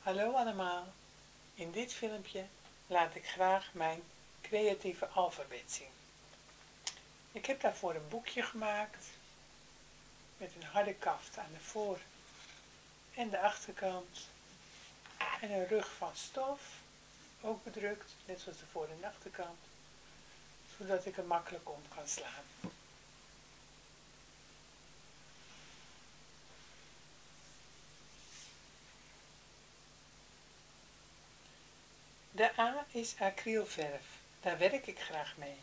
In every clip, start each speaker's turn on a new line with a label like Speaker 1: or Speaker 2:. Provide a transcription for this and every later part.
Speaker 1: Hallo allemaal, in dit filmpje laat ik graag mijn creatieve alfabet zien. Ik heb daarvoor een boekje gemaakt met een harde kaft aan de voor- en de achterkant en een rug van stof, ook bedrukt, net zoals de voor- en de achterkant, zodat ik er makkelijk om kan slaan. De A is acrylverf, daar werk ik graag mee.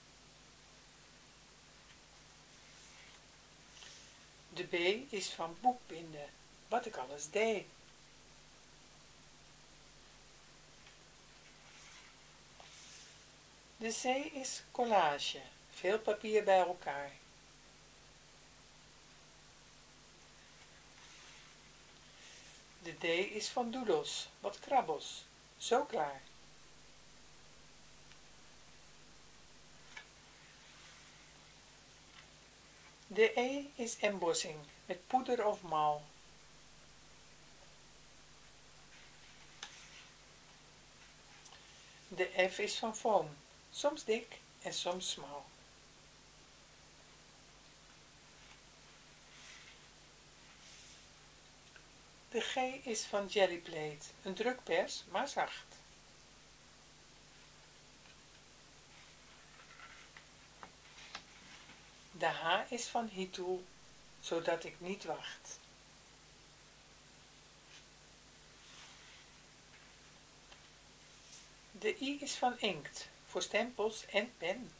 Speaker 1: De B is van boekbinden, wat ik alles deed. De C is collage, veel papier bij elkaar. De D is van doodles, wat krabbels, zo klaar. De E is embossing, met poeder of mal. De F is van foam, soms dik en soms smal. De G is van jellyplate, een drukpers, maar zacht. De H is van heattool, zodat ik niet wacht. De I is van inkt, voor stempels en pen.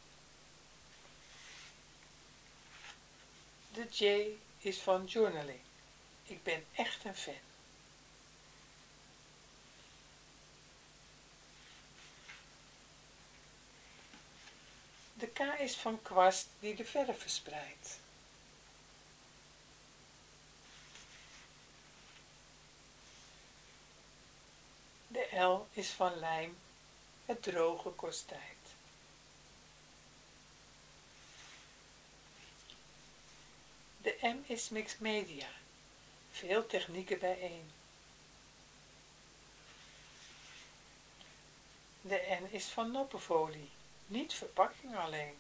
Speaker 1: De J is van journaling, ik ben echt een fan. De K is van kwast die de verf verspreidt. De L is van lijm, het drogen kost tijd. De M is mixed media, veel technieken bijeen. De N is van noppenfolie, niet verpakking alleen.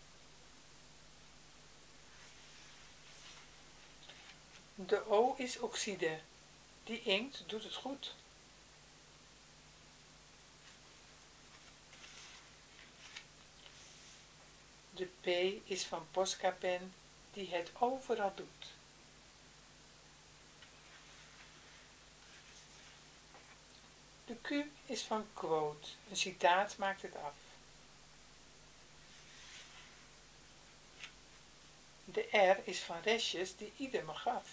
Speaker 1: De O is oxide, die inkt doet het goed. De P is van Posca-pen, die het overal doet. De Q is van quote, een citaat maakt het af. De R is van restjes die ieder me gaf.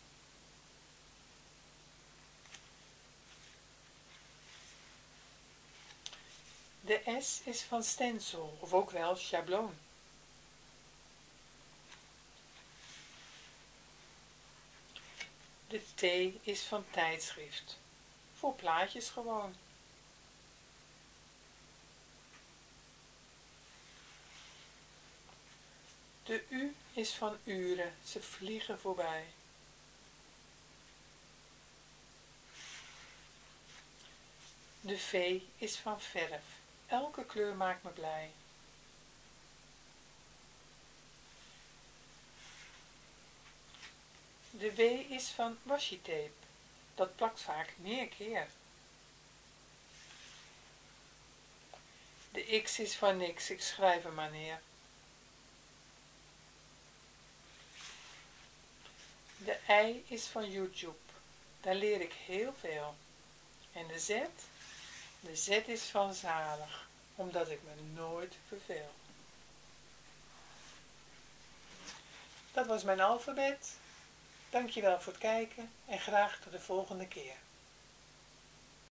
Speaker 1: De S is van stencil, of ook wel schabloon. De T is van tijdschrift, voor plaatjes gewoon. De U is van uren, ze vliegen voorbij. De V is van verf, elke kleur maakt me blij. De W is van washi-tape, dat plakt vaak meer keer. De X is van niks, ik schrijf er maar neer. De I is van YouTube, daar leer ik heel veel. En de Z is van zalig, omdat ik me nooit verveel. Dat was mijn alfabet. Dankjewel voor het kijken en graag tot de volgende keer.